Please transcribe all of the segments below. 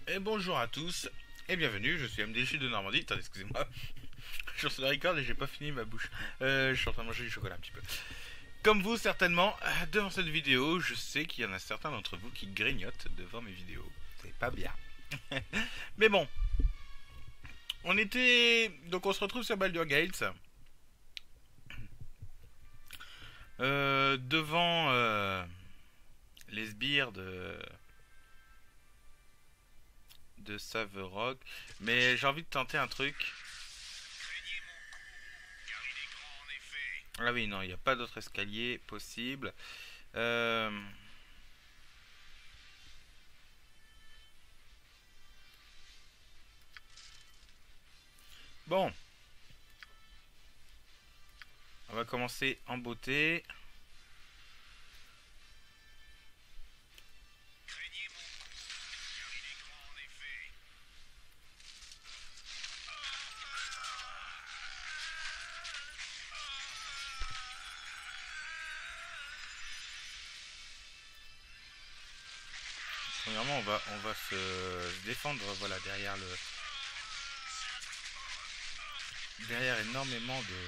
Et bonjour à tous, et bienvenue, je suis MDJ de Normandie. Attendez, excusez-moi, je suis sur le record et j'ai pas fini ma bouche. Je suis en train de manger du chocolat un petit peu. Comme vous, certainement, devant cette vidéo, je sais qu'il y en a certains d'entre vous qui grignotent devant mes vidéos. C'est pas bien. Mais bon, donc on se retrouve sur Baldur's Gate. Devant les sbires de Saverock. Mais j'ai envie de tenter un truc. Ah oui, non, il n'y a pas d'autre escalier possible. Euh... Bon, on va commencer en beauté. Premièrement, on va se défendre, voilà, derrière énormément de.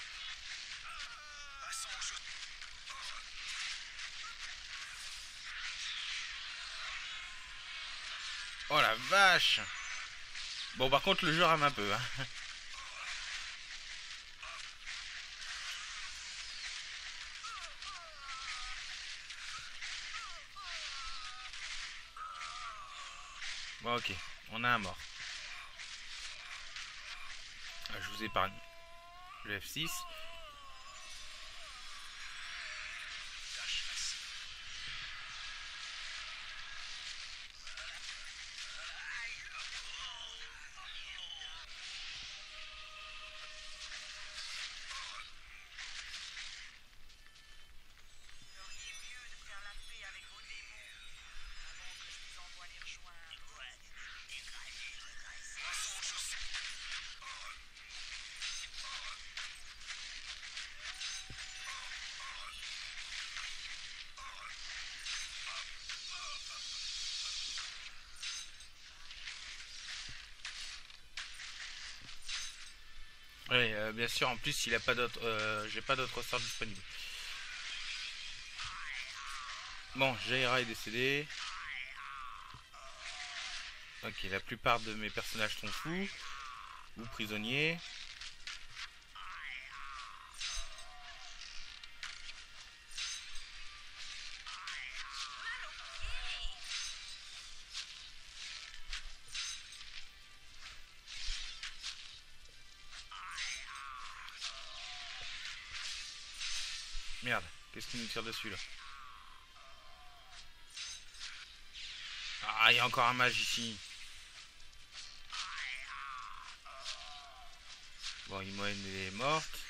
Oh la vache! Bon, par contre, le jeu rame un peu, hein. Bon, ok, on a un mort. Ah, je vous épargne le F6. Oui, bien sûr, en plus, il a pas d'autre, j'ai pas d'autre sort disponible. Bon, Jaira est décédé. Ok, la plupart de mes personnages sont fous ou prisonniers. Merde, qu'est-ce qui nous tire dessus là? Ah, il y a encore un mage ici. Bon, Imoen est morte.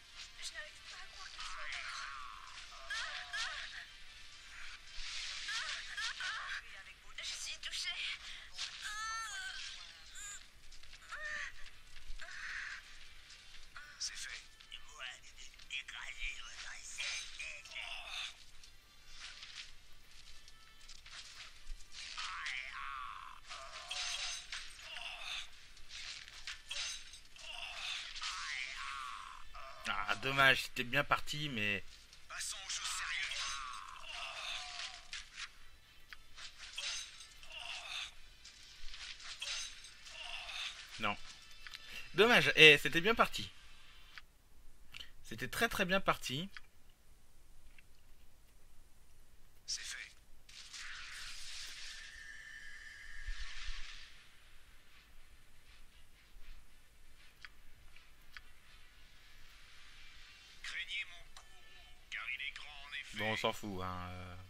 Ah, dommage, c'était bien parti, mais. Non. Dommage, et c'était bien parti. C'était très très bien parti. Bon, on s'en fout, hein.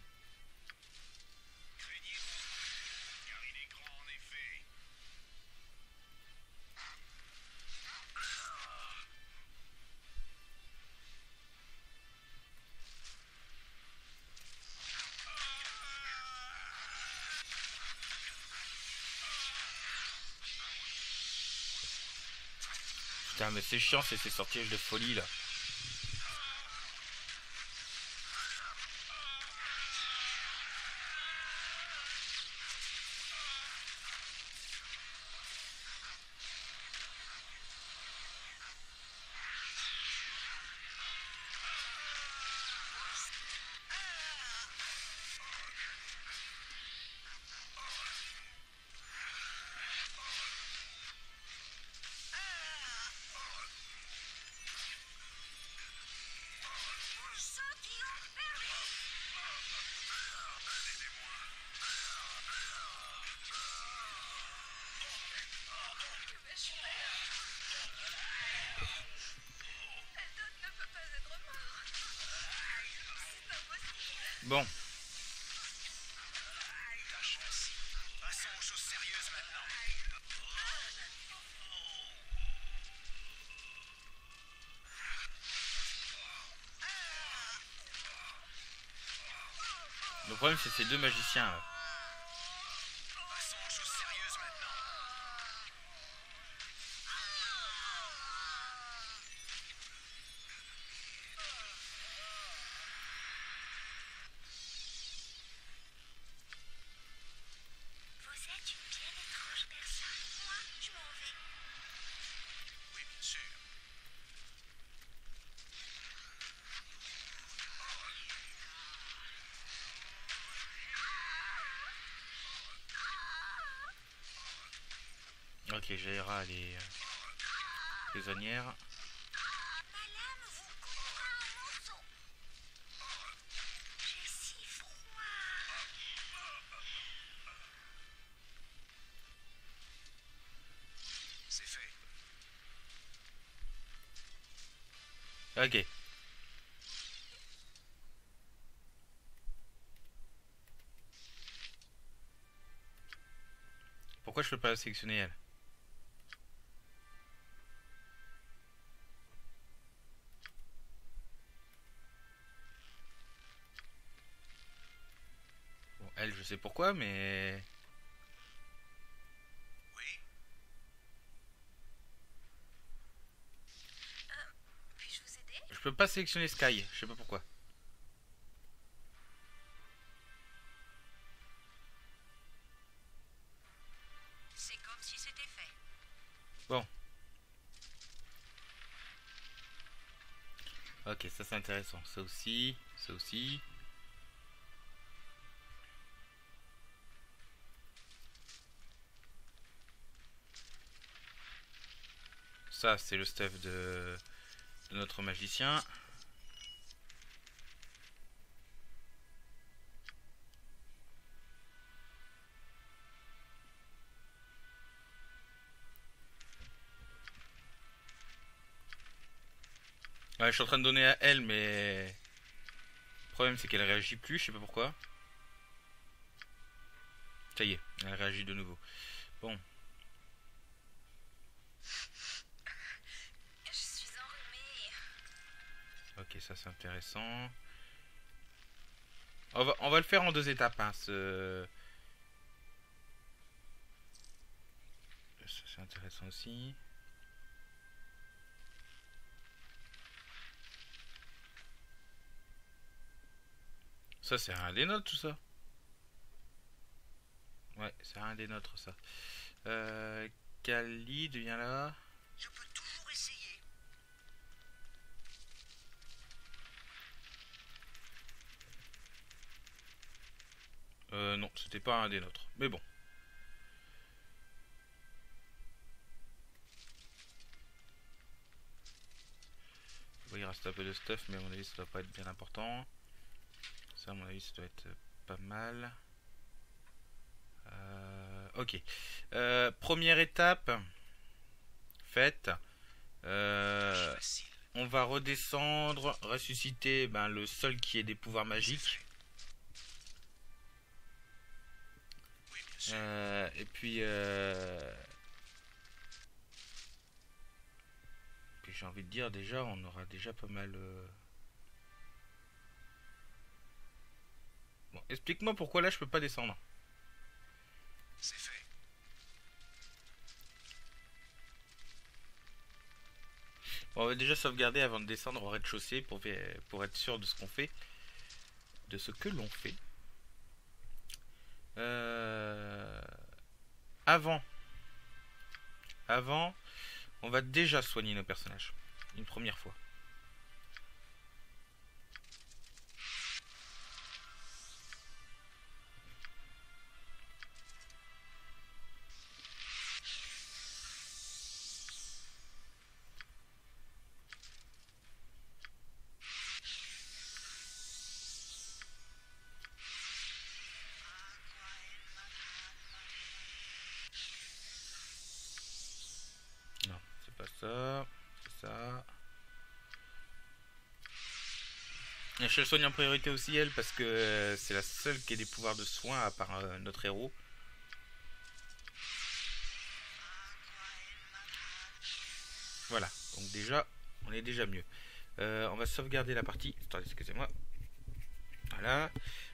Putain, mais c'est chiant, c'est ces sortilèges de folie là. Bon. Passons aux choses sérieuses maintenant. Le problème, c'est ces deux magiciens là. Passons aux choses sérieuses maintenant. Vous êtes une bien étrange personne. Moi, je m'en vais. Oui, bien sûr. Ok, Jaira, elle est prisonnière. Ma lame vous coupera en morceaux. J'ai si froid. C'est fait. Ok. Pourquoi je peux pas la sélectionner elle? Bon, elle, je sais pourquoi, mais Oui. Puis-je vous aider? je peux pas sélectionner Sky. Je sais pas pourquoi. C'est comme si c'était fait. Bon. Ok, ça c'est intéressant. Ça aussi, ça aussi. Ça, c'est le stuff de notre magicien. Ouais, je suis en train de donner à elle, mais le problème c'est qu'elle réagit plus, je sais pas pourquoi. Ça y est, elle réagit de nouveau. Bon, Je suis enrhumée. ok, ça c'est intéressant. On va le faire en deux étapes, hein, ça c'est intéressant aussi. Ça c'est un des nôtres tout ça. Ouais, c'est un des nôtres ça. Kali devient là. Je peux toujours essayer. Non, c'était pas un des nôtres. Mais bon. Oui, il reste un peu de stuff, mais à mon avis ça doit pas être bien important. Ça à mon avis ça doit être pas mal. Ok. Première étape faite. Facile. On va redescendre, ressusciter le seul qui ait des pouvoirs magiques. Oui, bien sûr. Et puis, j'ai envie de dire déjà, on aura déjà pas mal. Bon, explique-moi pourquoi là je peux pas descendre. C'est fait. Bon, on va déjà sauvegarder avant de descendre au rez-de-chaussée pour être sûr de ce qu'on fait, de ce que l'on fait. Euh, Avant, avant, on va déjà soigner nos personnages une première fois. Non, c'est pas ça, c'est ça. Je le soigne en priorité aussi elle parce que c'est la seule qui a des pouvoirs de soin à part notre héros. Voilà, donc déjà, on est déjà mieux. On va sauvegarder la partie. Attendez, excusez-moi. Voilà.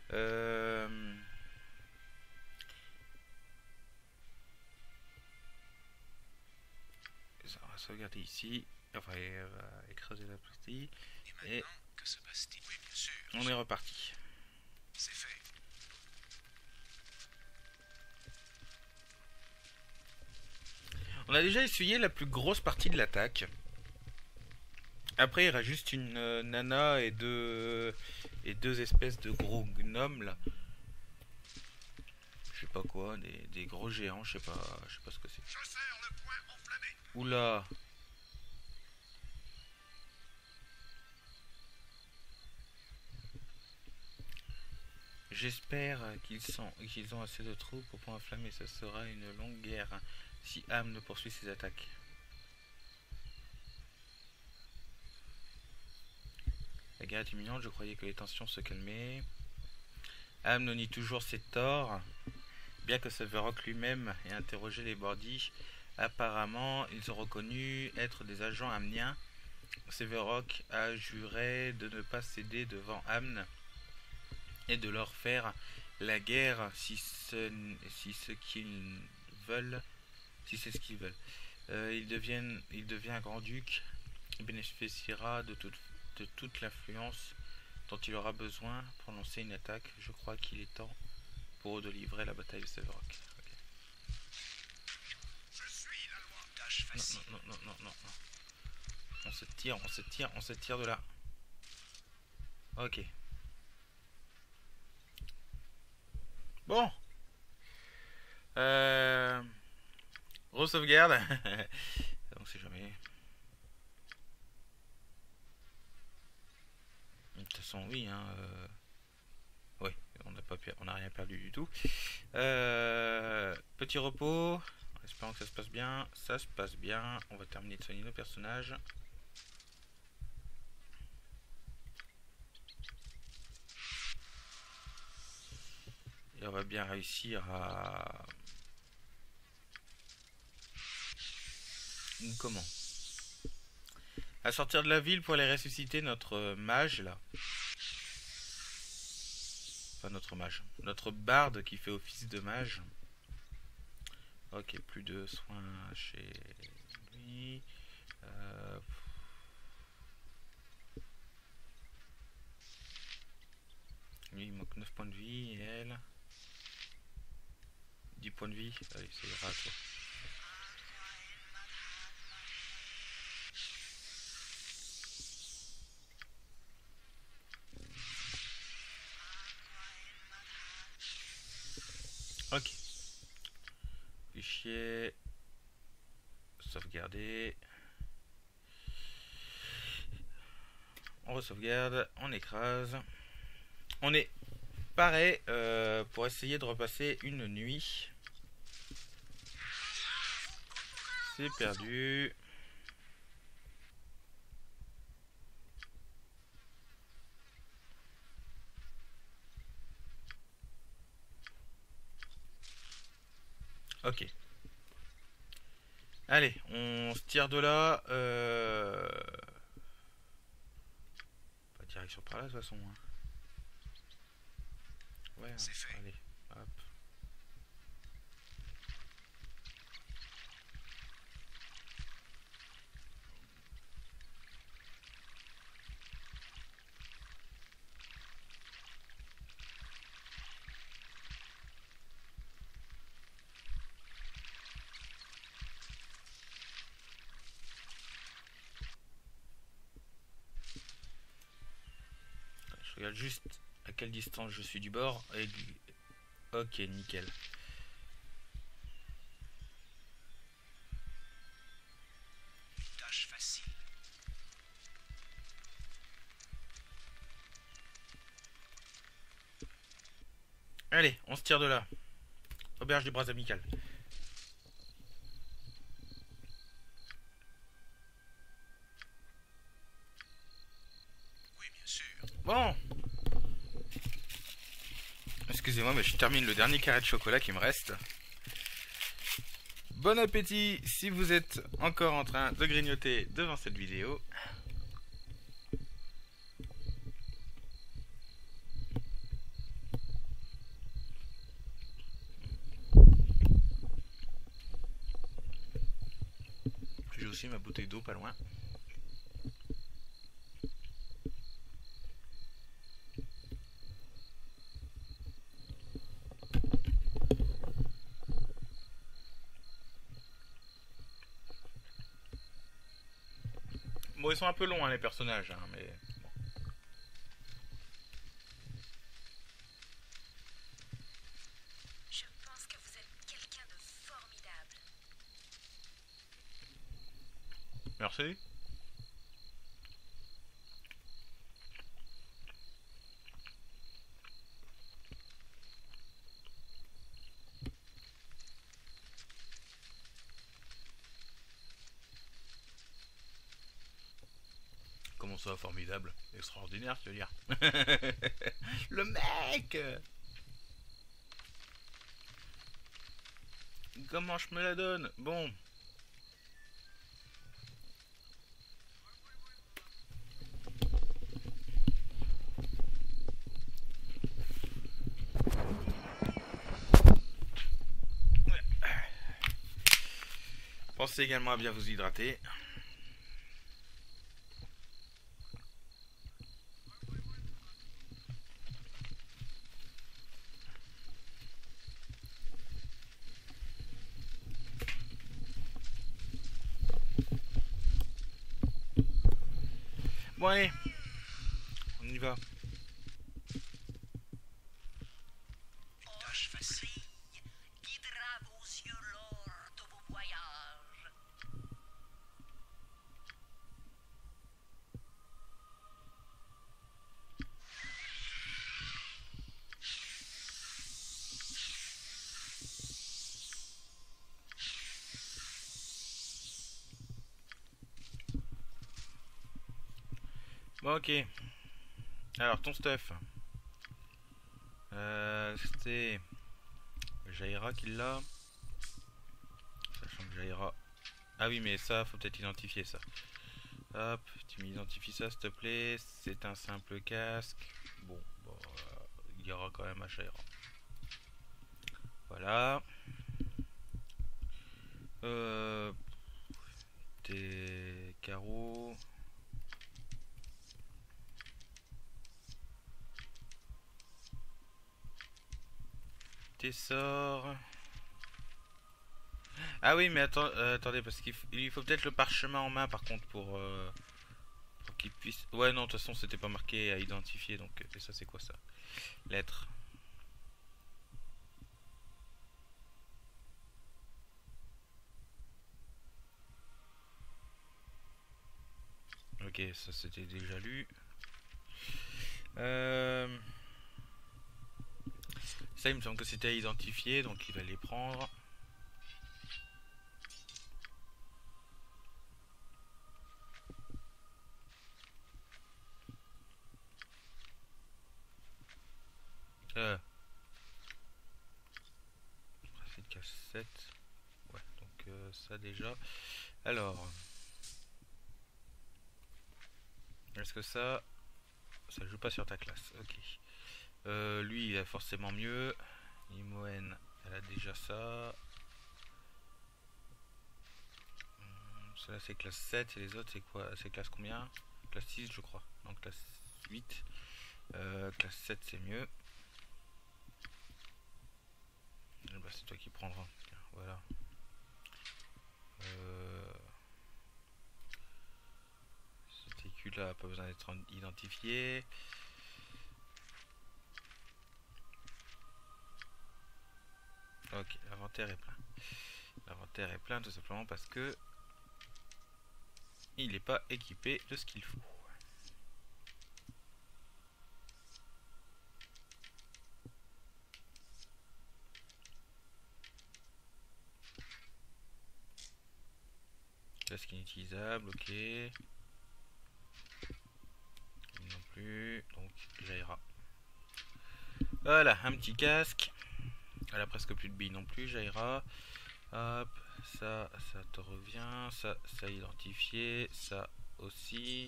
On va sauvegarder ici. Enfin, on va écraser la partie. Et maintenant, que se passe-t-il? Oui, bien sûr. On est reparti. C'est fait. On a déjà essuyé la plus grosse partie de l'attaque. Après, il reste juste une nana et deux espèces de gros gnomes là. Je sais pas quoi, des gros géants, je sais pas ce que c'est. Je serre le poing enflammé. Oula. J'espère qu'ils ont assez de troupes pour pouvoir enflammer. Ce sera une longue guerre si Ham ne poursuit ses attaques. La guerre est imminente, je croyais que les tensions se calmaient. Ham nie toujours ses torts, bien que Severok lui-même ait interrogé les Bordis. Apparemment, ils ont reconnu être des agents amniens. Severok a juré de ne pas céder devant Amn et de leur faire la guerre si c'est ce qu'ils veulent. Il devient grand-duc. Il bénéficiera de toute l'influence dont il aura besoin pour lancer une attaque. Je crois qu'il est temps pour eux de livrer la bataille de Severok. Okay. Je suis la loi. Tâche facile. Non. On se tire de là. Ok. Bon. Re-sauvegarde. On sait jamais. De toute façon, oui. Oui, on n'a rien perdu du tout. Petit repos. En espérant que ça se passe bien. Ça se passe bien. On va terminer de soigner nos personnages. Et on va bien réussir à... Comment? À sortir de la ville pour aller ressusciter notre mage là. Enfin notre mage. Notre barde qui fait office de mage. Ok, plus de soins chez lui. Lui il manque 9 points de vie et elle 10 points de vie. Allez, ça ira toi. Ok. Fichier. Sauvegarder. On re-sauvegarde. On écrase. On est pareil pour essayer de repasser une nuit. C'est perdu. Ok. Allez, on se tire de là. Pas direction par là de toute façon. Ouais, C'est fait. allez, hop. Je regarde juste à quelle distance je suis du bord. Et du... Ok, nickel. Tâche facile. Allez, on se tire de là. Auberge du bras amical. Oui, bien sûr. Bon. Excusez-moi, mais je termine le dernier carré de chocolat qui me reste. Bon appétit si vous êtes encore en train de grignoter devant cette vidéo. J'ai aussi ma bouteille d'eau pas loin. Bon, ils sont un peu longs, hein, les personnages, hein, mais... bon. Je pense que vous êtes quelqu'un de formidable. Merci. Comment ça, formidable? Extraordinaire, tu veux dire? Le mec! Comment je me la donne? Bon. Pensez également à bien vous hydrater. Bon allez, on y va. Une tâche facile. Guidera vos yeux lors de vos voyages. Bon ok. Alors ton stuff. C'était Jaira qui l'a. Sachant que Jaira... Ah oui mais ça faut peut-être identifier ça. Hop, tu m'identifies ça s'il te plaît. C'est un simple casque. Bon, il y aura quand même à Jaira. Voilà. Des carreaux. Tes sorts. Ah oui mais attendez parce qu'il faut peut-être le parchemin en main par contre pour qu'il puisse... Ouais non de toute façon c'était pas marqué à identifier donc... Et ça c'est quoi ça? Lettre. Ok ça c'était déjà lu. Ça il me semble que c'était à identifier donc il va les prendre. Trafic cassette. Ouais, donc ça déjà. Alors. Est-ce que ça joue pas sur ta classe? Ok. Lui il a forcément mieux. Imoen, elle a déjà ça. Cela c'est classe 7 et les autres c'est quoi? C'est classe combien? Classe 6 je crois. Non, classe 8. Classe 7 c'est mieux. Bah, c'est toi qui prendras. Tiens, voilà. Cet écu là pas besoin d'être identifié. Ok, l'inventaire est plein. L'inventaire est plein tout simplement parce que il n'est pas équipé de ce qu'il faut. Casque inutilisable, ok. Non plus, donc Jaira. Voilà, un petit casque. Elle a presque plus de billes non plus, Jaira. Hop, ça te revient. Ça identifié. Ça aussi.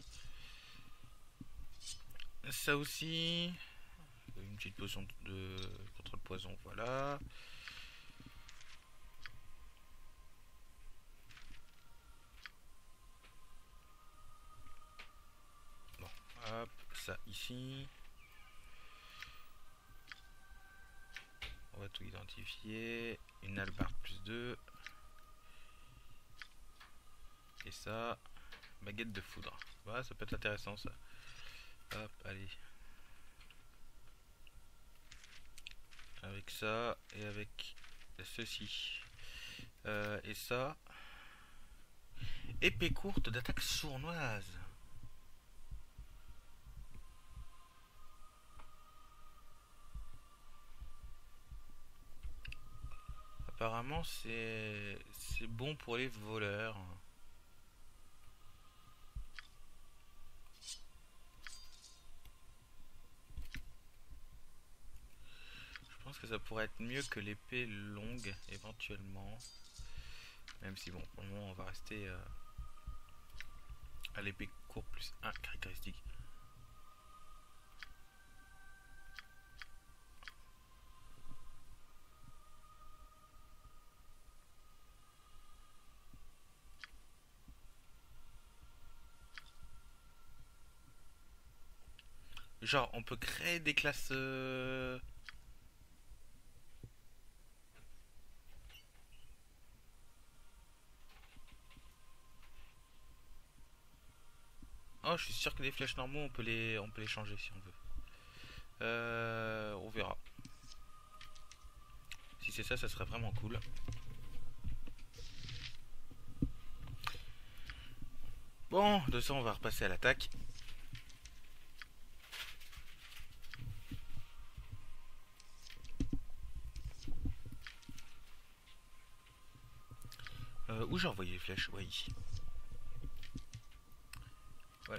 Ça aussi. Une petite potion de contre le poison, voilà. Bon, hop, ça ici. On va tout identifier. Une hallebarde plus 2. Et ça, baguette de foudre. Voilà, ça peut être intéressant ça. Hop, allez. Avec ça et avec ceci. Et ça. Épée courte d'attaque sournoise. Apparemment c'est bon pour les voleurs. Je pense que ça pourrait être mieux que l'épée longue éventuellement. Même si bon, pour le moment on va rester à l'épée courte plus 1 caractéristique. Genre on peut créer des classes... Oh, je suis sûr que les flèches normaux on peut les changer si on veut. On verra. Si c'est ça, ça serait vraiment cool. Bon, de ça on va repasser à l'attaque. Où j'ai envoyé les flèches? Ouais, ici. Voilà.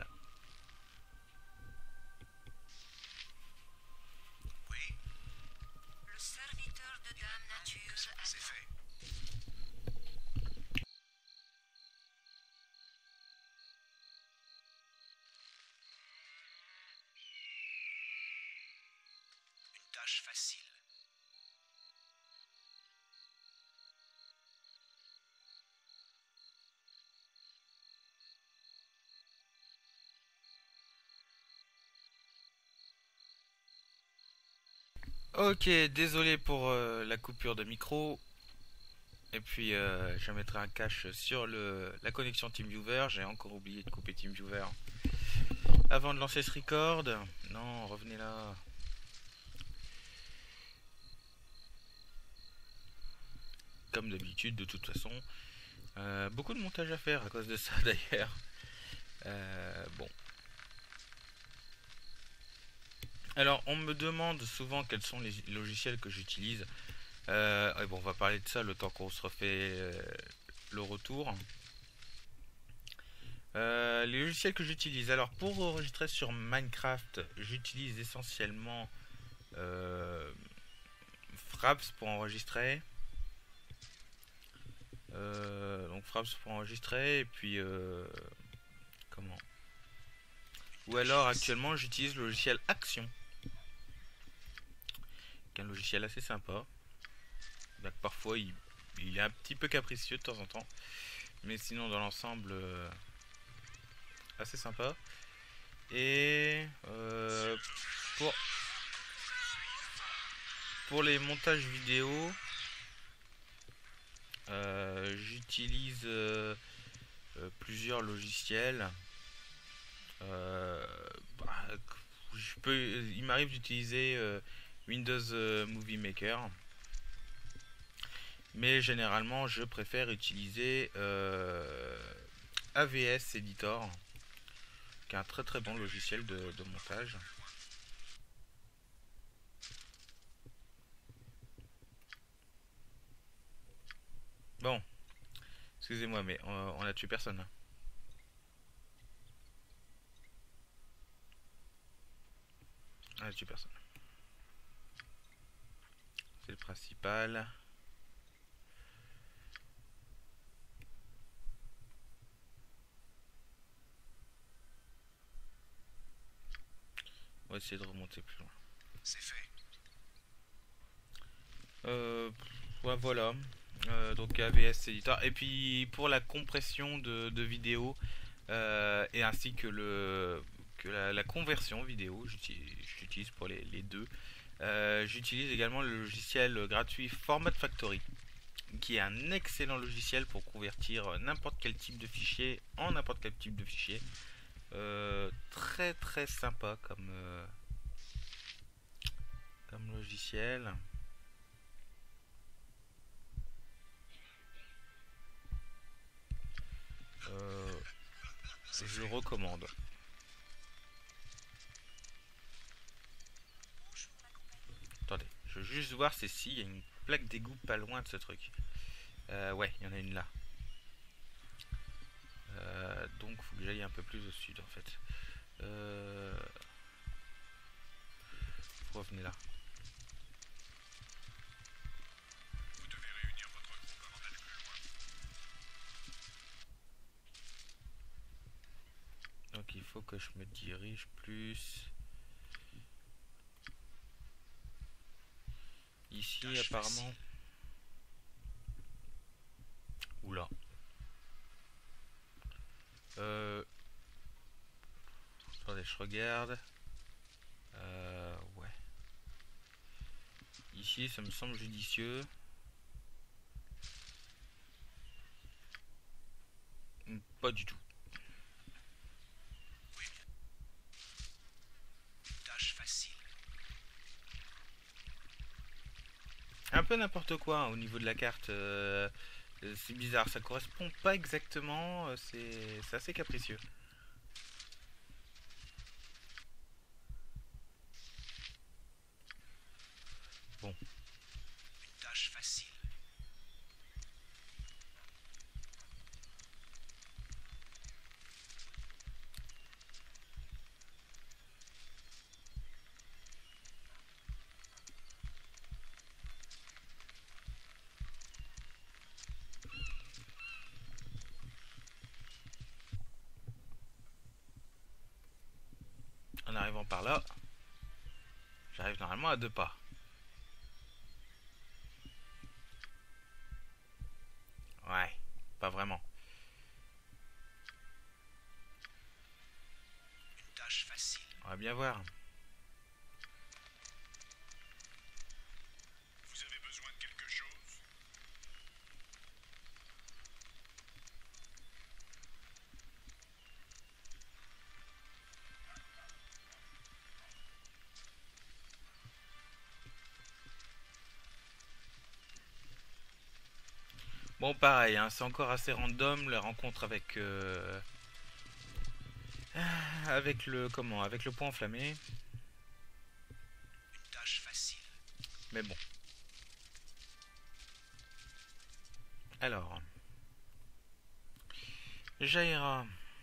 Oui, Le serviteur de Dame Nature c'est fait. Une tâche facile. Ok, désolé pour la coupure de micro. Et puis je mettrai un cache sur la connexion TeamViewer. J'ai encore oublié de couper TeamViewer avant de lancer ce record. Non, revenez là. Comme d'habitude, de toute façon. Beaucoup de montage à faire à cause de ça d'ailleurs. Bon. Alors, on me demande souvent quels sont les logiciels que j'utilise. Bon, on va parler de ça le temps qu'on se refait le retour. Les logiciels que j'utilise. Alors, pour enregistrer sur Minecraft, j'utilise essentiellement Fraps pour enregistrer. Donc Fraps pour enregistrer. Et puis, comment? Ou alors, actuellement, j'utilise le logiciel Action, qui est un logiciel assez sympa. Donc, parfois, il est un petit peu capricieux de temps en temps. Mais sinon, dans l'ensemble, assez sympa. Et pour les montages vidéo, j'utilise plusieurs logiciels. Bah, il m'arrive d'utiliser Windows Movie Maker, mais généralement je préfère utiliser AVS Editor, qui est un très très bon logiciel de montage. Bon, excusez-moi, mais on a tué personne. tue personne. C'est le principal. On va essayer de remonter plus loin. C'est fait. Ouais, voilà. Donc AVS Editor. Et puis pour la compression de vidéos et ainsi que la conversion vidéo, j'utilise pour les deux. J'utilise également le logiciel gratuit Format Factory, qui est un excellent logiciel pour convertir n'importe quel type de fichier en n'importe quel type de fichier. Très très sympa comme logiciel. Je le recommande. Attendez, je veux juste voir s'il y a une plaque d'égout pas loin de ce truc. Ouais, il y en a une là. Donc faut que j'aille un peu plus au sud en fait. Revenez là. Vous devez réunir votre groupe avant d'aller plus loin. Donc il faut que je me dirige plus ici apparemment. Oula. Attendez, je regarde. Ouais. Ici, ça me semble judicieux. Pas du tout. Oui. Tâche facile. Un peu n'importe quoi hein, au niveau de la carte. C'est bizarre, ça correspond pas exactement. C'est assez capricieux. Bon. Une tâche facile. En arrivant par là, j'arrive normalement à 2 pas. Ouais, pas vraiment. Une tâche facile. On va bien voir. Vous avez besoin de quelque chose? Bon, pareil, hein, c'est encore assez random la rencontre avec le point enflammé. Une tâche facile. Mais bon. Alors, Jaira.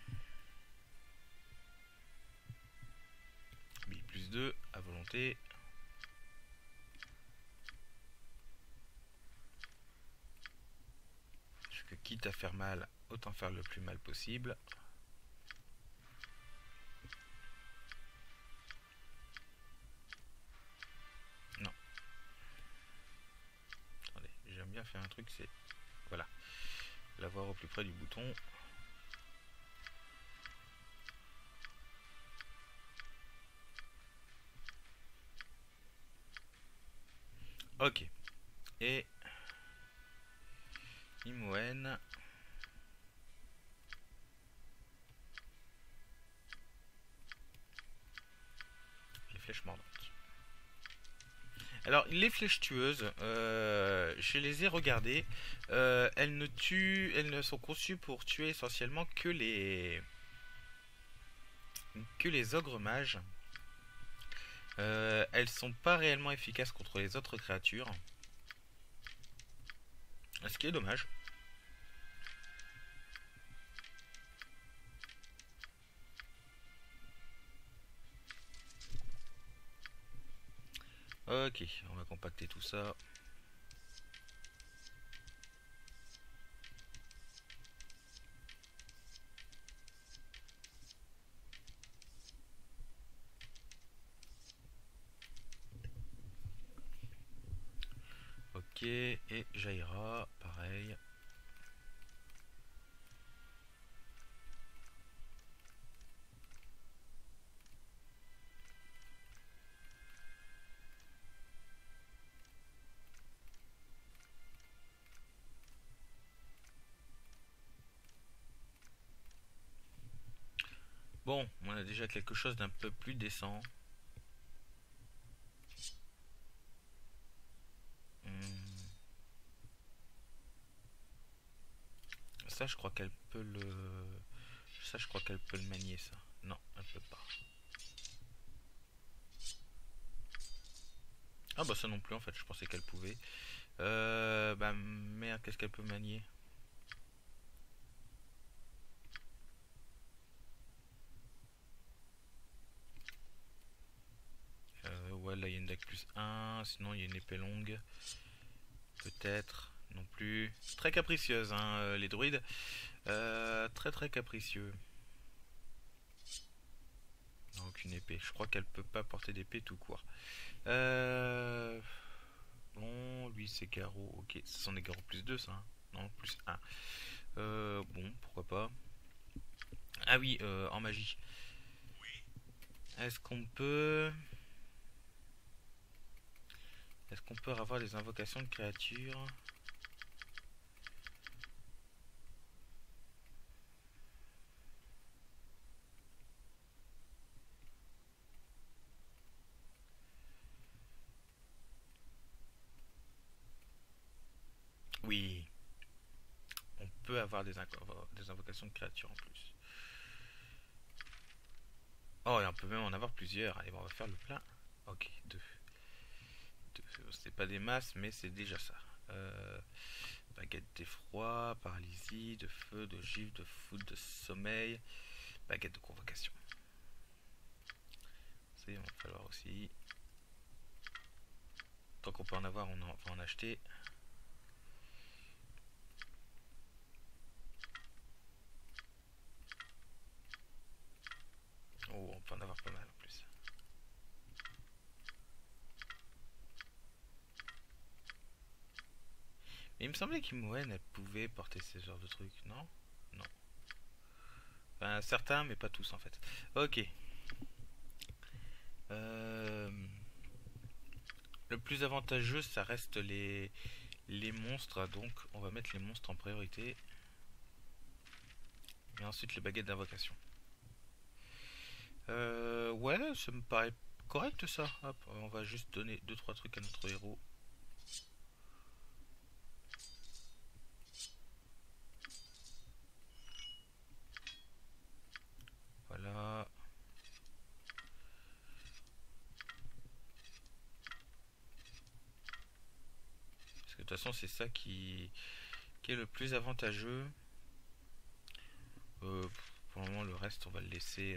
Oui, plus 2 à volonté. Parce que quitte à faire mal, autant faire le plus mal possible. Non. Attendez, j'aime bien faire un truc, c'est... Voilà. L'avoir au plus près du bouton. Ok. Et... Imoen. Les flèches mordantes. Alors, les flèches tueuses, je les ai regardées. Elles ne sont conçues pour tuer essentiellement que les ogres mages. Elles sont pas réellement efficaces contre les autres créatures. Ce qui est dommage. Ok, on va compacter tout ça. Ok, et Jaira, pareil. Bon, on a déjà quelque chose d'un peu plus décent. Hmm. Ça, je crois qu'elle peut le... Ça, je crois qu'elle peut le manier, ça. Non, elle peut pas. Ah bah ça non plus, en fait, je pensais qu'elle pouvait. Bah merde, qu'est-ce qu'elle peut manier? Ouais, là, il y a une deck plus 1. Sinon, il y a une épée longue. Peut-être. Non plus. Très capricieuse, hein, les druides. Très très capricieux. Donc une épée. Je crois qu'elle peut pas porter d'épée tout court. Bon, lui c'est garrot. Ok, ce sont des garrots plus 2 ça. Hein. Non, plus 1. Bon, pourquoi pas. Ah oui, en magie. Est-ce qu'on peut... Est-ce qu'on peut avoir des invocations de créatures? Oui, on peut avoir des invocations de créatures en plus. Oh, et on peut même en avoir plusieurs. Allez, bon, on va faire le plein. Ok, deux. C'est pas des masses, mais c'est déjà ça. Baguette d'effroi, paralysie, de feu, de gifle, de foudre, de sommeil, baguette de convocation. Ça, il va falloir aussi. Tant qu'on peut en avoir, on va en acheter. Oh, on peut en avoir pas mal en plus. Mais il me semblait qu'Imoen, elle pouvait porter ce genre de trucs, non? Non. Enfin, certains, mais pas tous en fait. Ok. Euh, Le plus avantageux, ça reste les monstres. Donc, on va mettre les monstres en priorité. Et ensuite, les baguettes d'invocation. Ouais, ça me paraît correct ça. Hop, on va juste donner 2-3 trucs à notre héros. Voilà. Parce que de toute façon, c'est ça qui est le plus avantageux. Pour le moment, le reste, on va le laisser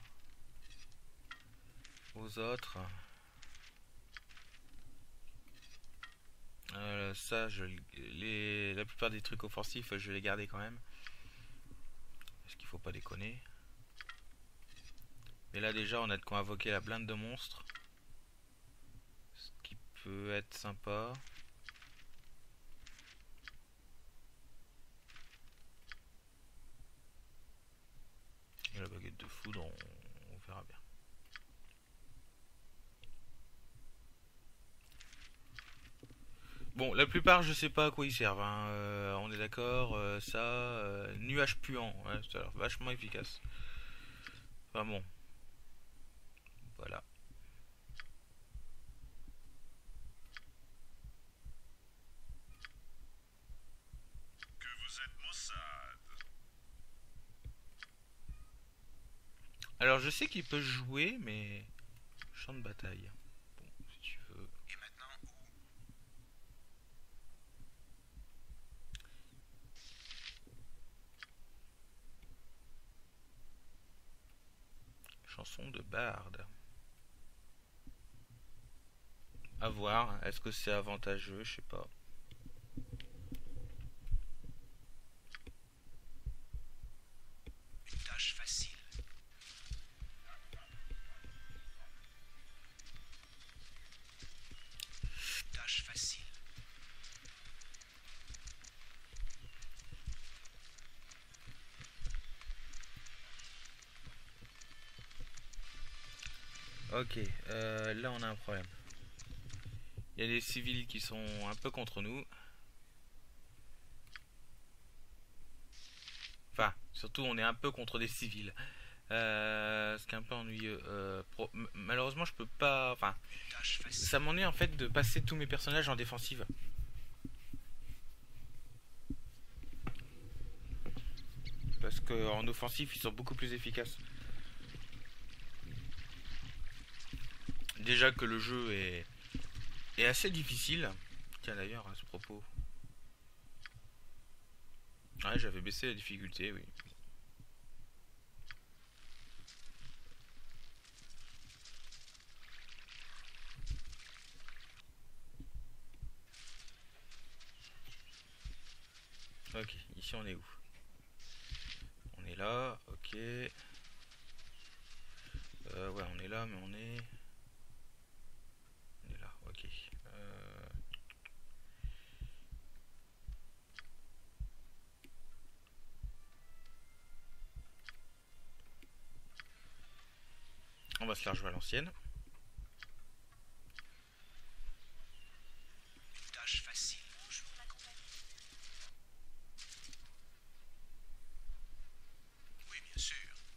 aux autres. Ça, la plupart des trucs offensifs, je vais les garder quand même. Parce qu'il faut pas déconner. Mais là, déjà, on a de quoi invoquer la blinde de monstres. Ce qui peut être sympa. Et la baguette de foudre, on verra bien. Bon, la plupart, je sais pas à quoi ils servent. Hein. On est d'accord. Ça, nuage puant, ouais, ça a l'air vachement efficace. Enfin bon, voilà. Que vous êtes maussade. Alors, je sais qu'il peut jouer, mais champ de bataille. Bon, si tu veux. Et maintenant où? Chanson de barde. À voir. Est-ce que c'est avantageux? Je sais pas. Une tâche facile. Une tâche facile. Ok, là on a un problème. Il y a des civils qui sont un peu contre nous. Enfin, surtout on est un peu contre des civils. Ce qui est un peu ennuyeux. Malheureusement je peux pas... Enfin, Une tâche facile. ça m'ennuie en fait de passer tous mes personnages en défensive. Parce qu'en offensif ils sont beaucoup plus efficaces. Déjà que le jeu est assez difficile. Tiens d'ailleurs à ce propos. Ouais, j'avais baissé la difficulté, oui. Ok, ici on est où? On est là, ok. Ouais, on est là, mais on est... On est là, ok. On va se la rejouer à l'ancienne. Une tâche facile. Bonjour, ma compagnie. Oui, bien sûr.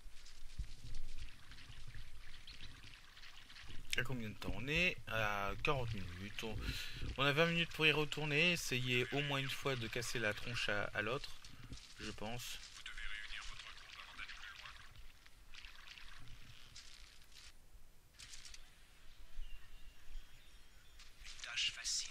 À combien de temps on est? À 40 minutes. On a 20 minutes pour y retourner. Essayer au moins une fois de casser la tronche à l'autre, je pense. Vous devez réunir votre groupe avant d'aller plus loin. Une tâche facile.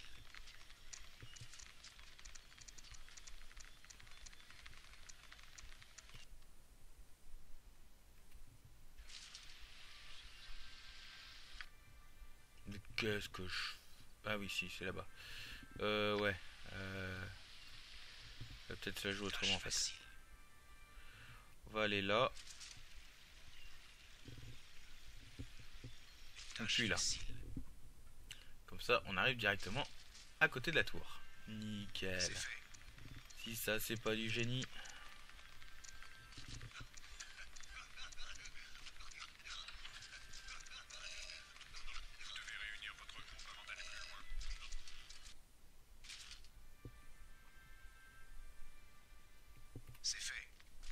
Mais qu'est-ce que je... Ah oui, si, c'est là-bas. Ouais. On va peut-être se la jouer autrement en Tâche fait. facile. On va aller là. Tâche Puis là. facile. Comme ça, on arrive directement à côté de la tour. Nickel. C'est fait. Si ça, c'est pas du génie. Vous devez réunir votre groupe avant d'aller plus loin. C'est fait.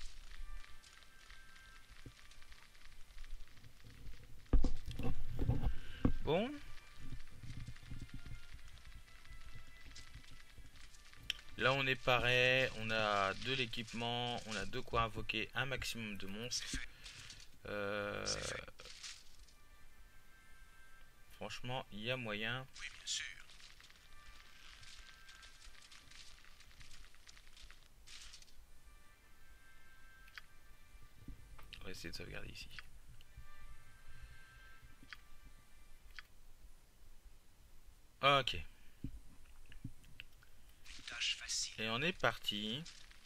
Bon. Là, on est pareil. On a de l'équipement. On a de quoi invoquer un maximum de monstres. C'est fait. C'est fait. Franchement, il y a moyen. Oui, bien sûr. On va essayer de sauvegarder ici. Ok. Une tâche facile. Et on est parti.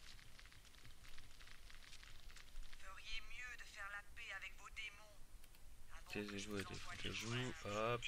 Feriez mieux de faire la paix avec vos démons. Avant Tes que je joues, vous envoie tes les joues. fraises. Hop.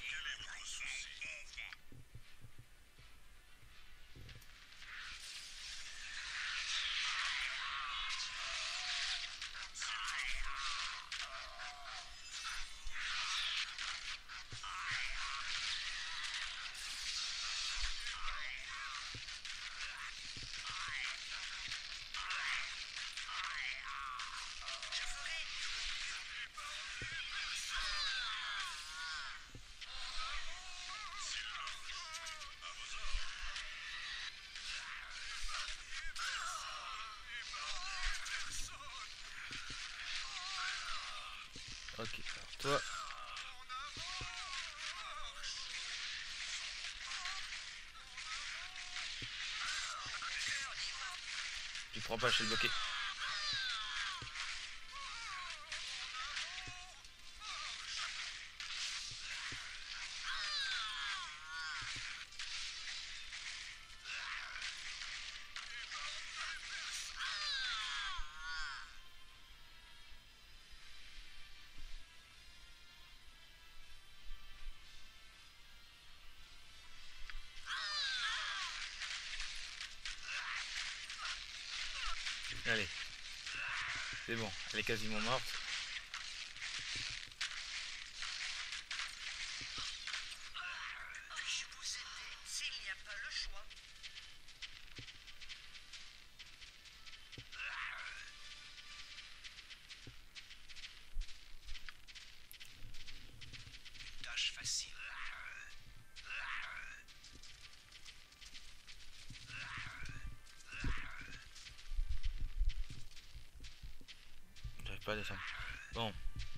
Ok, alors toi. Tu prends pas, je suis bloqué. Allez. C'est bon, elle est quasiment morte. Puis-je vous aider s'il n'y a pas le choix? Une tâche facile. J'arrive pas à descendre. Bon.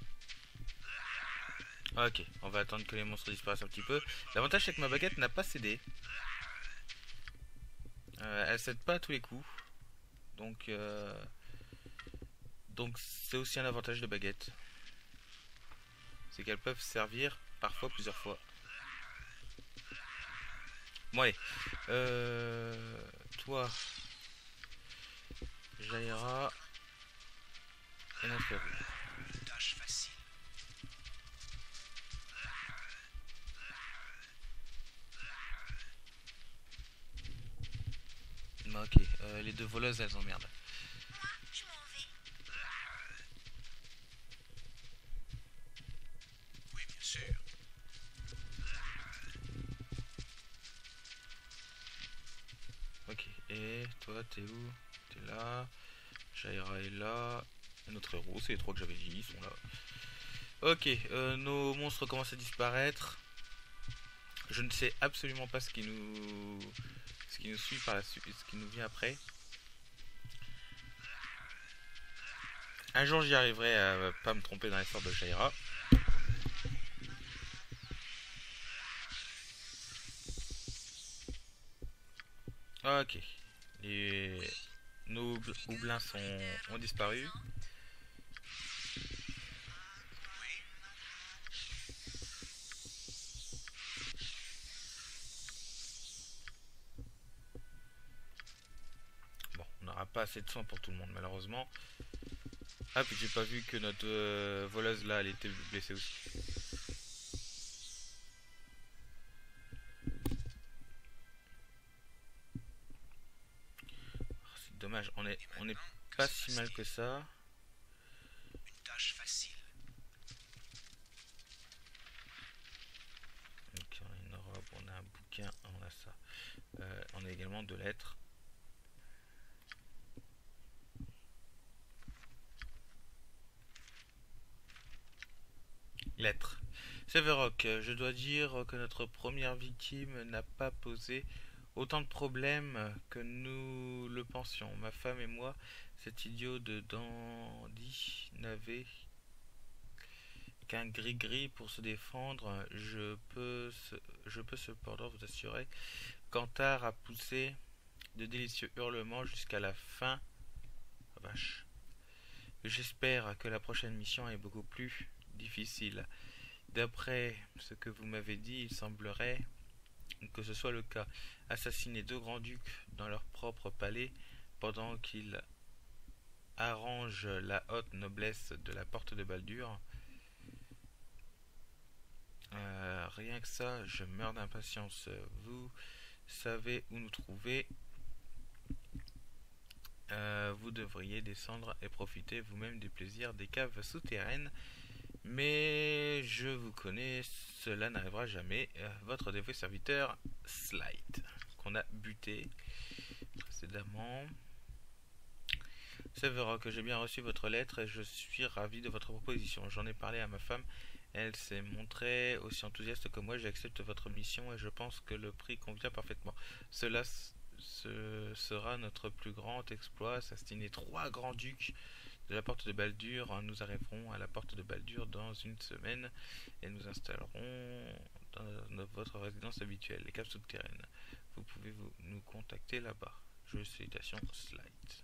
Ok, on va attendre que les monstres disparaissent un petit peu. L'avantage c'est que ma baguette n'a pas cédé. Elle cède pas à tous les coups. Donc c'est aussi un avantage de baguette. C'est qu'elles peuvent servir parfois plusieurs fois. Bon allez. Toi. Jaira. Et notre héros. Une tâche facile. Ok, les deux voleuses elles emmerdent. Moi, je m'en vais. Oui, bien sûr. Ok, et toi t'es où? T'es là. Jaira est là. Et notre héros, c'est les trois que j'avais dit, ils sont là. Ok, nos monstres commencent à disparaître. Je ne sais absolument pas ce qui nous suit par la suite, ce qui nous vient après. Un jour j'y arriverai à pas me tromper dans l'histoire de Jaira. Ok. Nos houblins ont disparu. Bon, on n'aura pas assez de soins pour tout le monde malheureusement. Ah, puis j'ai pas vu que notre voleuse là, elle était blessée aussi. Oh, c'est dommage, on est pas si mal que ça. Une tâche facile. Ok, on a une robe, on a un bouquin, on a ça. On a également deux lettres. Lettres. Severok, je dois dire que notre première victime n'a pas posé autant de problèmes que nous le pensions. Ma femme et moi, cet idiot de dandy n'avait qu'un gris-gris pour se défendre. Je peux cependant vous assurer qu'Antar a poussé de délicieux hurlements jusqu'à la fin. Ah, vache. J'espère que la prochaine mission est beaucoup plus difficile. D'après ce que vous m'avez dit, il semblerait que ce soit le cas. Assassiner deux grands-ducs dans leur propre palais pendant qu'ils arrangent la haute noblesse de la porte de Baldur. Rien que ça, je meurs d'impatience. Vous savez où nous trouver. Vous devriez descendre et profiter vous-même du plaisir des caves souterraines. Mais je vous connais, cela n'arrivera jamais. Votre dévoué serviteur, Slight, qu'on a buté précédemment. Severok, j'ai bien reçu votre lettre et je suis ravi de votre proposition. J'en ai parlé à ma femme. Elle s'est montrée aussi enthousiaste que moi. J'accepte votre mission et je pense que le prix convient parfaitement. Cela sera notre plus grand exploit. Assassiner 3 grands-ducs de la porte de Baldur. Nous arriverons à la porte de Baldur dans une semaine et nous installerons dans votre résidence habituelle, les caves souterraines. Vous pouvez nous contacter là-bas. Salutations, Slight.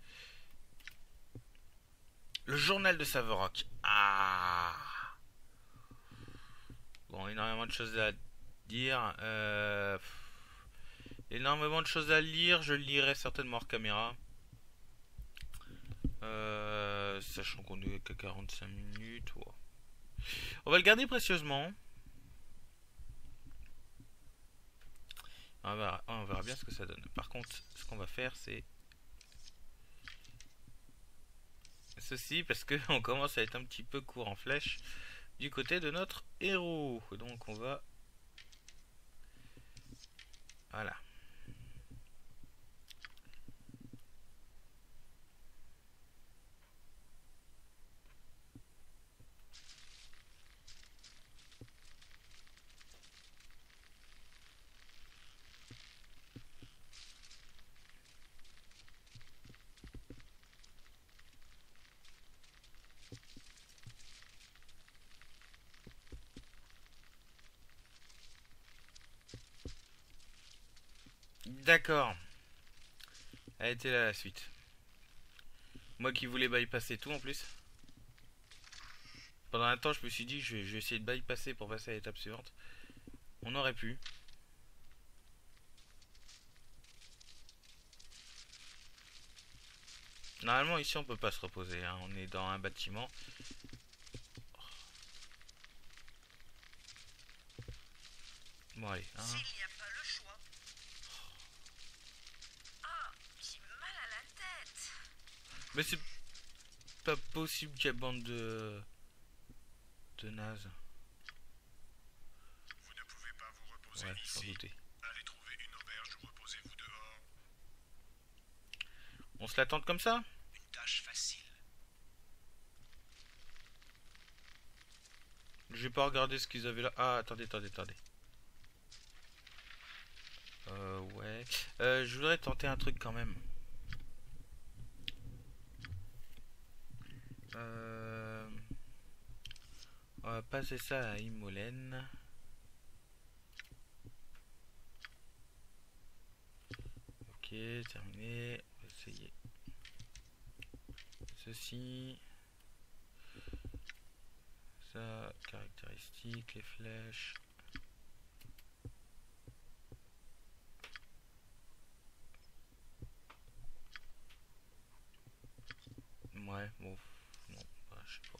Le journal de Severok. Ah. Bon, énormément de choses à dire. Énormément de choses à lire. Je le lirai certainement hors caméra. Sachant qu'on est qu'à 45 minutes. Ouais. On va le garder précieusement. On verra bien ce que ça donne. Par contre, ce qu'on va faire, c'est Ceci parce que on commence à être un petit peu court en flèche du côté de notre héros. Donc on va... Voilà. D'accord. Elle était là la suite. Moi qui voulais bypasser tout en plus. Pendant un temps je me suis dit je vais essayer de bypasser pour passer à l'étape suivante. On aurait pu. Normalement ici on peut pas se reposer, hein. On est dans un bâtiment. Bon allez, hein. S'il n'y a pas le choix. Oh, j'ai mal à la tête. Mais c'est pas possible qu'il y ait bande de nazes. Vous ne pouvez pas vous reposer Ouais, sans ici. douter. Allez trouver une auberge ou reposez-vous dehors. On se l'attend comme ça? Une tâche facile. J'ai pas regardé ce qu'ils avaient là. Ah, attendez. Ouais. Je voudrais tenter un truc quand même. On va passer ça à Imolen. Ok, terminé. On va essayer ceci. Ça, caractéristiques, les flèches. Ouais, bon. Non, bah, je sais pas.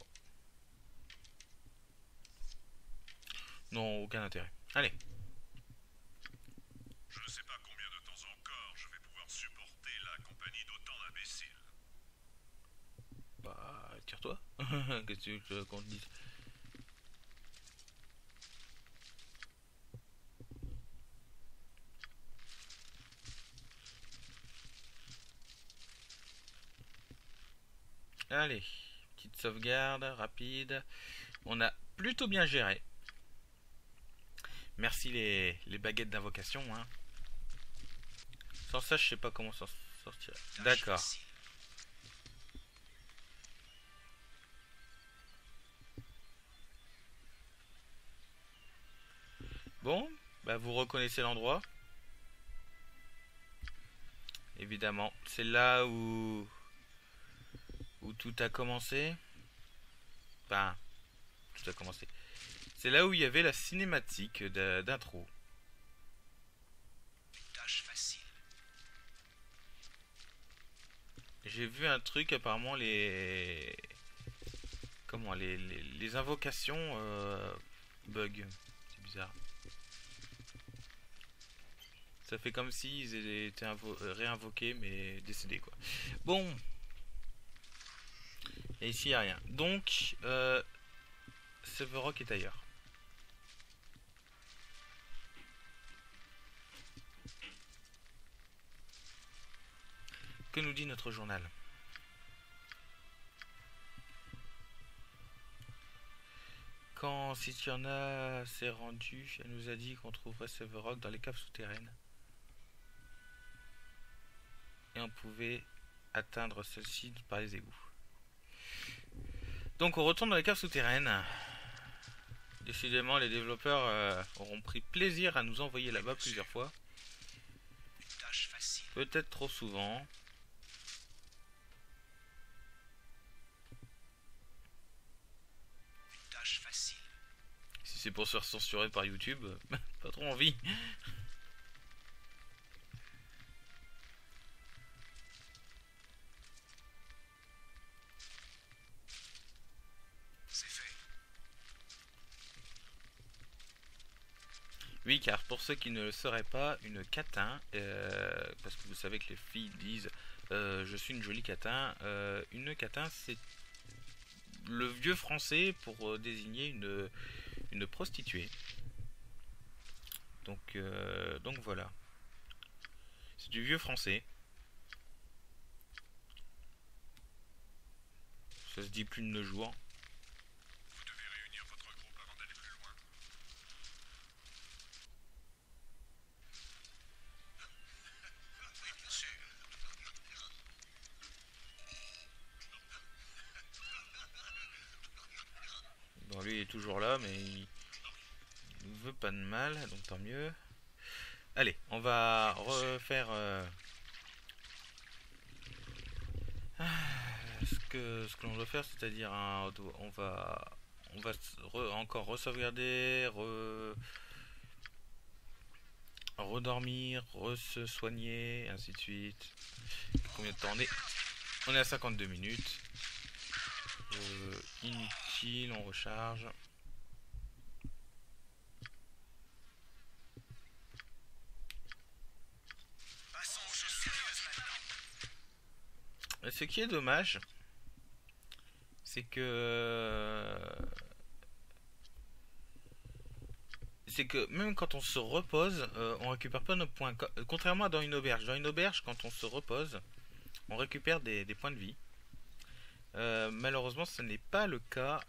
Non, aucun intérêt. Allez. Je ne sais pas combien de temps encore je vais pouvoir supporter la compagnie d'autant d'imbéciles. Bah, tire-toi. Qu'est-ce que tu veux qu'on te dise? Allez, petite sauvegarde rapide. On a plutôt bien géré. Merci les baguettes d'invocation. Hein. Sans ça, je sais pas comment s'en sortir. Tâche D'accord. facile. Bon, bah vous reconnaissez l'endroit. Évidemment, c'est là où tout a commencé. Enfin, tout a commencé. C'est là où il y avait la cinématique d'intro. Une tâche facile. J'ai vu un truc, apparemment les... Comment les invocations bug. C'est bizarre. Ça fait comme s'ils étaient réinvoqués mais décédés quoi. Bon. Et ici il n'y a rien. Donc Severok est ailleurs. Que nous dit notre journal? Quand Siturna s'est rendue, elle nous a dit qu'on trouverait Severok dans les caves souterraines. Et on pouvait atteindre celle-ci par les égouts. Donc on retourne dans les caves souterraines. Décidément, les développeurs auront pris plaisir à nous envoyer là-bas plusieurs fois. Une tâche facile. Peut-être trop souvent. Une tâche facile. Si c'est pour se faire censurer par YouTube, pas trop envie. Oui, car pour ceux qui ne le sauraient pas, une catin, parce que vous savez que les filles disent je suis une jolie catin, une catin c'est le vieux français pour désigner une prostituée. Donc voilà, c'est du vieux français. Ça se dit plus de nos jours. Vous devez réunir votre groupe avant d'aller plus loin. Oui, bien sûr. Bon, lui il est toujours là, mais il ne veut pas de mal, donc tant mieux. Allez, on va refaire ce que l'on doit faire, c'est-à-dire on va encore re-sauvegarder, redormir, se soigner, ainsi de suite. Combien de temps on est à 52 minutes. Inutile, on recharge. Passons aux choses sérieuses maintenant. Ce qui est dommage, c'est que même quand on se repose, on récupère pas nos points. Contrairement à dans une auberge. Dans une auberge, quand on se repose, on récupère des points de vie. Malheureusement, ce n'est pas le cas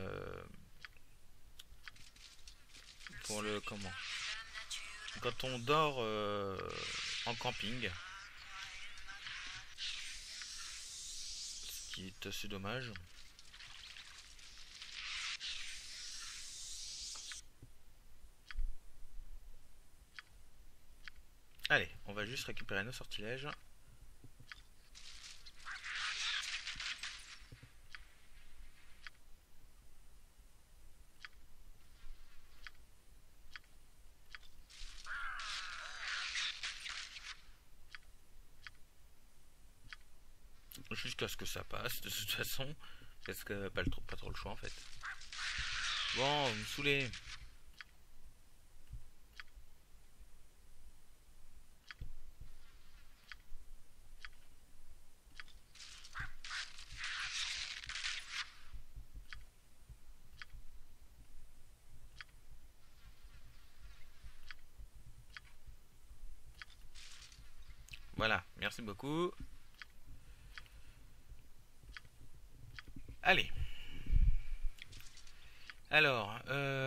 pour le comment. Quand on dort en camping, ce qui est assez dommage. Allez, on va juste récupérer nos sortilèges. Jusqu'à ce que ça passe, de toute façon. Parce que pas trop le choix en fait. Bon, vous me saoulez. Voilà, merci beaucoup. Allez. Alors,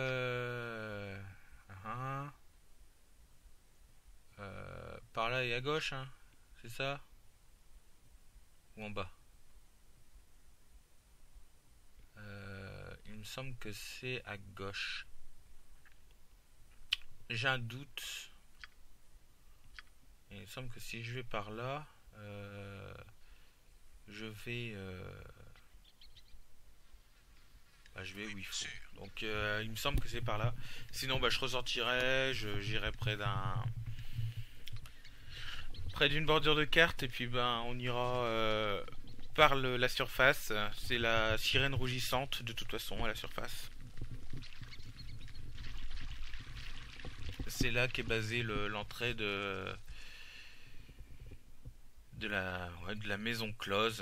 par là et à gauche, hein, c'est ça? Ou en bas? Il me semble que c'est à gauche. J'ai un doute. Il me semble que si je vais par là, je vais je vais où il faut. Donc il me semble que c'est par là. Sinon je ressortirai, j'irai près d'une bordure de carte et puis on ira par la surface. C'est la sirène rougissante de toute façon à la surface. C'est là qu'est basée l'entrée de la maison close.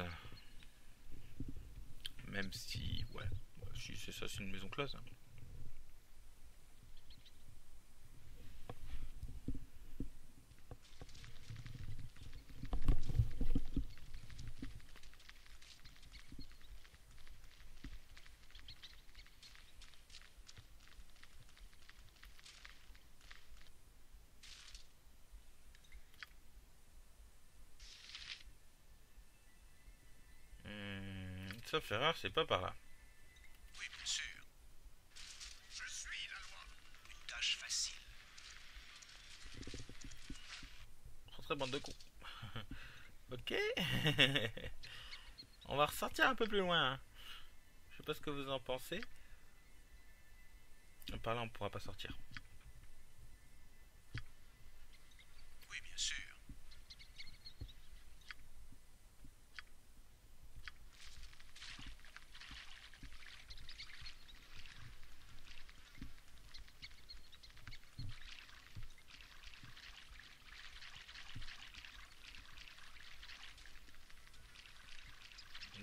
Même si si c'est ça, c'est une maison close. Sauf erreur, c'est pas par là. Oui, bien sûr. Je suis la loi. Une tâche facile. Très bande de cons. Ok. On va ressortir un peu plus loin. Hein. Je sais pas ce que vous en pensez. Par là, on pourra pas sortir. Oui, bien sûr.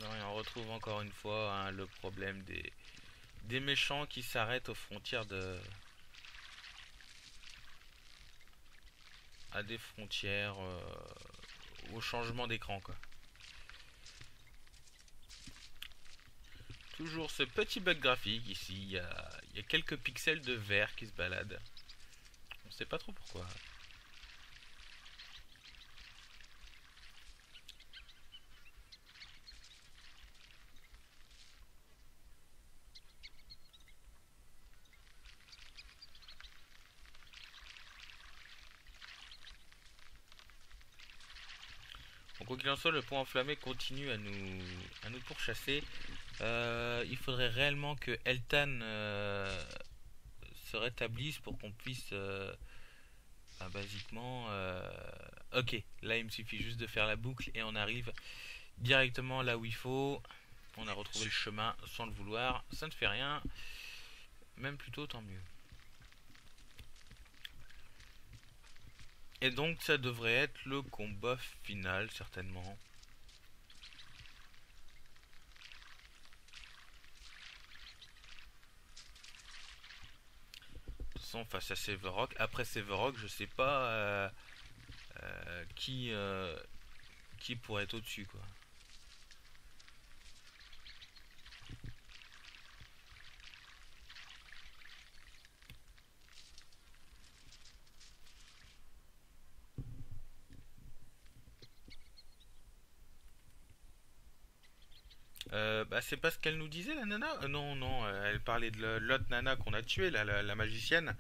Non, et on retrouve encore une fois hein, le problème des méchants qui s'arrêtent aux frontières de... à des frontières au changement d'écran quoi. Toujours ce petit bug graphique ici, il y a quelques pixels de vert qui se baladent. On sait pas trop pourquoi. Donc, quoi qu'il en soit, le point enflammé continue à nous pourchasser. Il faudrait réellement que Eltan se rétablisse pour qu'on puisse basiquement ok, là il me suffit juste de faire la boucle et on arrive directement là où il faut. On a retrouvé le chemin sans le vouloir, ça ne fait rien, même plutôt tant mieux. Et donc ça devrait être le combat final certainement. De toute façon face à Severok, après Severok je sais pas qui pourrait être au-dessus quoi. C'est pas ce qu'elle nous disait la nana. Non, non, elle parlait de l'autre nana qu'on a tuée, la magicienne,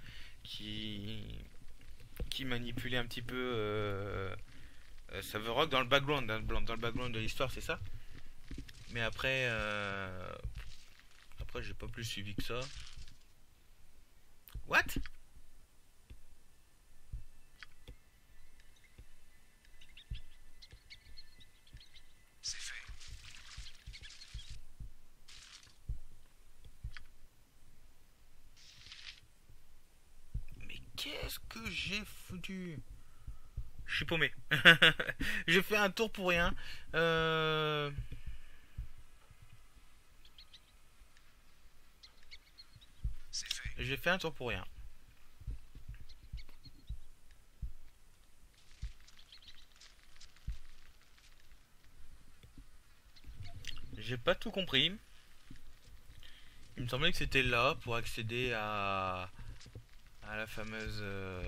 qui manipulait un petit peu Severok dans le background, dans le background de l'histoire, c'est ça. Mais après, après j'ai pas plus suivi que ça. What? C'est fait. Mais qu'est-ce que j'ai foutu? Je suis paumé. J'ai fait un tour pour rien. C'est fait. J'ai fait un tour pour rien. J'ai pas tout compris. Il me semblait que c'était là pour accéder à la fameuse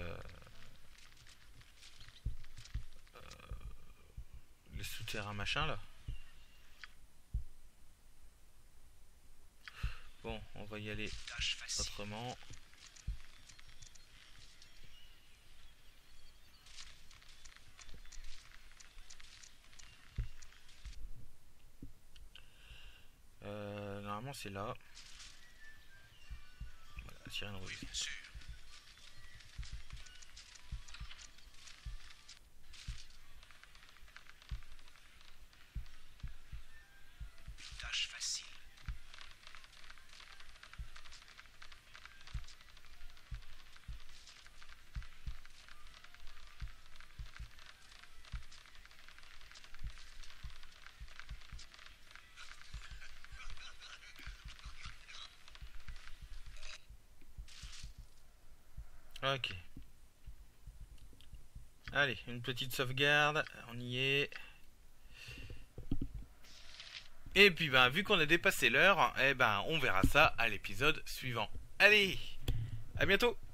le souterrain machin là. Bon, on va y aller Tâche facile. autrement. Normalement c'est là. Voilà, sirène rouge. Bien sûr. Tâche facile. Ok. Allez, une petite sauvegarde. On y est. Et puis vu qu'on a dépassé l'heure, on verra ça à l'épisode suivant. Allez, à bientôt.